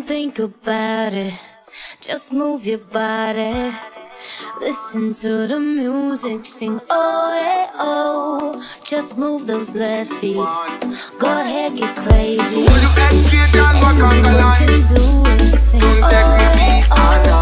think about it, just move your body. Listen to the music, sing oh, hey, oh. Just move those left feet, go ahead, get crazy. Anyone can do it, sing oh, hey, oh.